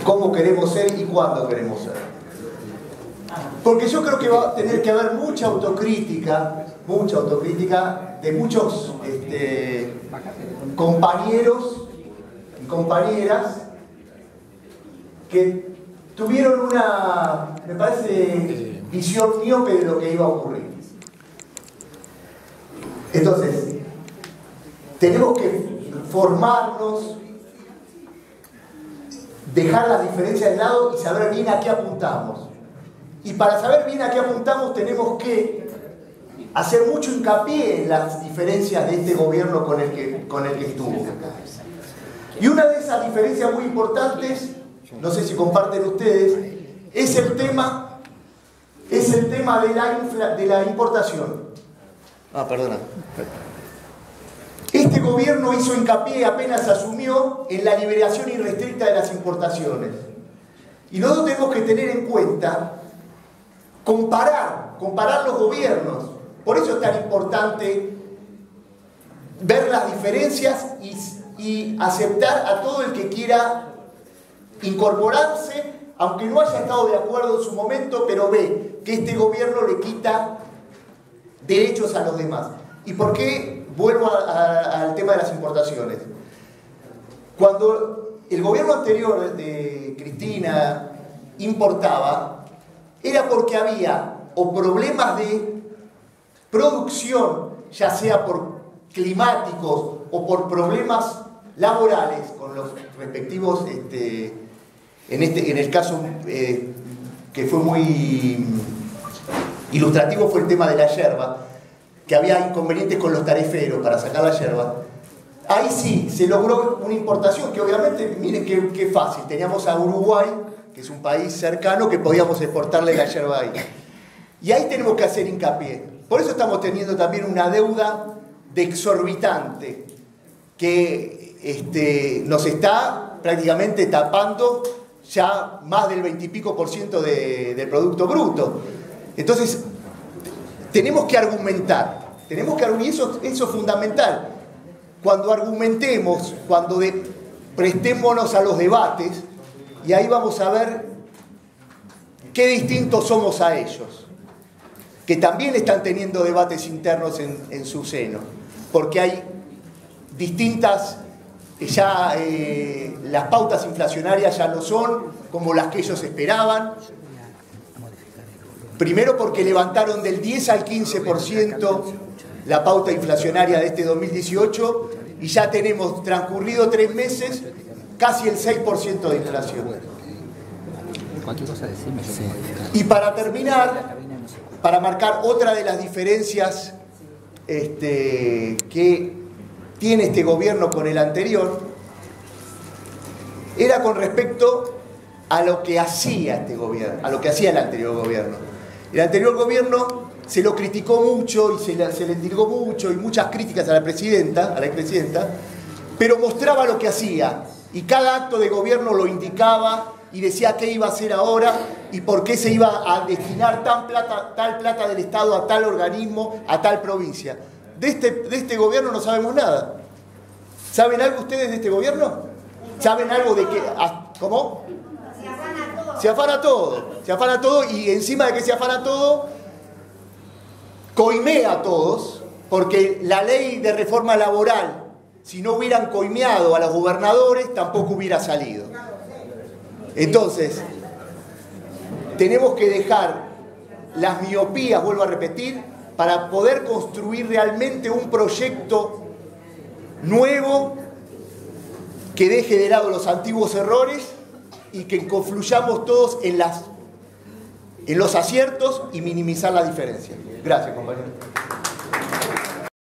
cómo queremos ser y cuándo queremos ser. Porque yo creo que va a tener que haber mucha autocrítica de muchos compañeros y compañeras que tuvieron una, me parece, visión miope de lo que iba a ocurrir. Entonces, tenemos que formarnos, dejar las diferencias de lado y saber bien a qué apuntamos. Y para saber bien a qué apuntamos tenemos que hacer mucho hincapié en las diferencias de este gobierno con el que estuvo. Y una de esas diferencias muy importantes, no sé si comparten ustedes, es el tema de la importación. Perdona. Este gobierno hizo hincapié, apenas asumió, en la liberación irrestricta de las importaciones. Y nosotros tenemos que tener en cuenta comparar los gobiernos. Por eso es tan importante ver las diferencias y aceptar a todo el que quiera incorporarse, aunque no haya estado de acuerdo en su momento, pero ve que este gobierno le quita derechos a los demás. ¿Y por qué vuelvo al tema de las importaciones? Cuando el gobierno anterior de Cristina importaba, era porque había o problemas de producción, ya sea por climáticos o por problemas laborales, con los respectivos, en el caso que fue muy ilustrativo fue el tema de la yerba, que había inconvenientes con los tariferos para sacar la yerba. Ahí sí, se logró una importación que obviamente, miren qué fácil, teníamos a Uruguay, que es un país cercano, que podíamos exportarle la yerba ahí. Y ahí tenemos que hacer hincapié. Por eso estamos teniendo también una deuda de exorbitante que nos está prácticamente tapando ya más del 20 y pico % del Producto Bruto. Entonces, tenemos que argumentar, y eso es fundamental. Cuando argumentemos, cuando prestémonos a los debates, y ahí vamos a ver qué distintos somos a ellos, que también están teniendo debates internos en su seno, porque hay distintas, las pautas inflacionarias ya no son como las que ellos esperaban. Primero porque levantaron del 10 al 15% la pauta inflacionaria de este 2018 y ya tenemos transcurrido 3 meses casi el 6% de inflación. Y para terminar, para marcar otra de las diferencias que tiene este gobierno con el anterior, era con respecto a lo que hacía este gobierno, a lo que hacía el anterior gobierno. El anterior gobierno se lo criticó mucho y se le endilgó mucho y muchas críticas a la expresidenta, pero mostraba lo que hacía y cada acto de gobierno lo indicaba y decía qué iba a hacer ahora y por qué se iba a destinar tal plata del Estado a tal organismo, a tal provincia. De este gobierno no sabemos nada. ¿Saben algo ustedes de este gobierno? ¿Saben algo de qué? ¿Cómo? Se afana todo y encima de que se afana todo, coimea a todos, porque la ley de reforma laboral, si no hubieran coimeado a los gobernadores, tampoco hubiera salido. Entonces, tenemos que dejar las miopías, vuelvo a repetir, para poder construir realmente un proyecto nuevo que deje de lado los antiguos errores y que confluyamos todos en los aciertos y minimizar las diferencias. Gracias, compañero.